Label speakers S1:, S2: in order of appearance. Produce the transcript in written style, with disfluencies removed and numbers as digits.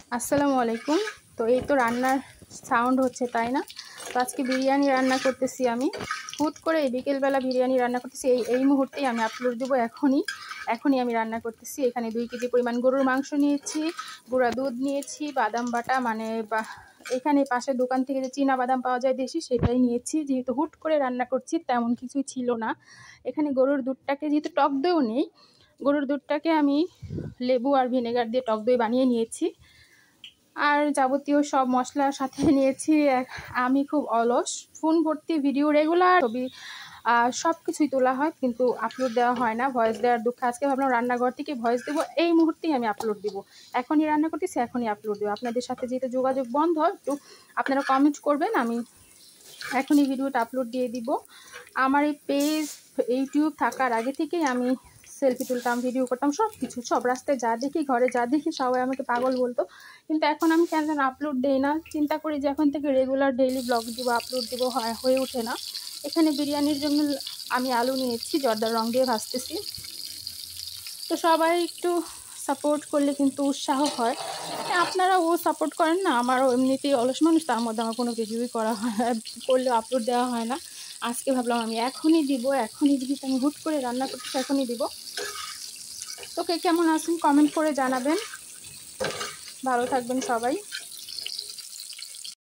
S1: আসসালামু আলাইকুম। তো এই তো রান্নার সাউন্ড হচ্ছে, তাই না? তো আজকে বিরিয়ানি রান্না করতেছি আমি। হুট করে বিকেলবেলা বিরিয়ানি রান্না করতেছি। এই মুহূর্তেই আমি আপলোড দেবো। এখনই আমি রান্না করতেছি। এখানে 2 কেজি পরিমাণ গরুর মাংস নিয়েছি, গুঁড়া দুধ নিয়েছি, বাদাম বাটা এখানে পাশের দোকান থেকে যে চীনা বাদাম পাওয়া যায় দেশি, সেটাই নিয়েছি। যেহেতু হুট করে রান্না করছি, তেমন কিছুই ছিল না। এখানে গরুর দুধটাকে, যেহেতু টক দইও নেই, গরুর দুধটাকে আমি লেবু আর ভিনেগার দিয়ে টক দই বানিয়ে নিয়েছি। আর যাবতীয় সব মশলার সাথে নিয়েছি। আমি খুব অলস, ফোন ভর্তি ভিডিও, রেগুলার ছবি সব কিছুই তোলা হয়, কিন্তু আপলোড দেওয়া হয় না। ভয়েস দেওয়ার দুঃখে আজকে ভাবলাম রান্নাঘর থেকে ভয়েস দেবো, এই মুহূর্তেই আমি আপলোড দেবো। এখনই রান্না করতেছি, এখনই আপলোড দেবো। আপনাদের সাথে যেহেতু যোগাযোগ বন্ধ, একটু আপনারা কমেন্ট করবেন, আমি এখনই ভিডিওটা আপলোড দিয়ে দিব। আমার এই পেজ ইউটিউব থাকার আগে থেকেই আমি সেলফি তুলতাম, ভিডিও করতাম, সব রাস্তায় যা দেখি, ঘরে যা দেখি, সবাই আমাকে পাগল বলতো। কিন্তু এখন আমি কেন আপলোড দেই না, চিন্তা করি যে এখন থেকে রেগুলার ডেইলি ব্লগ দিব, আপলোড দেবো, হয়ে ওঠে না। এখানে বিরিয়ানির জন্য আমি আলু নিয়েছি, জর্দার রং দিয়ে ভাজতেছি। তো সবাই একটু সাপোর্ট করলে কিন্তু উৎসাহ হয়। আপনারাও সাপোর্ট করেন না, আমারও এমনিতেই অলস মানুষ, তার মধ্যে আমার কোনো ভিডিওই করা হয়, করলেও আপলোড দেওয়া হয় না। আজকে ভাবলাম আমি এখনই দিব, আমি হুট করে রান্না করতেছি, এখনই দিব। তো কে কেমন আছেন কমেন্ট করে জানাবেন। ভালো থাকবেন সবাই।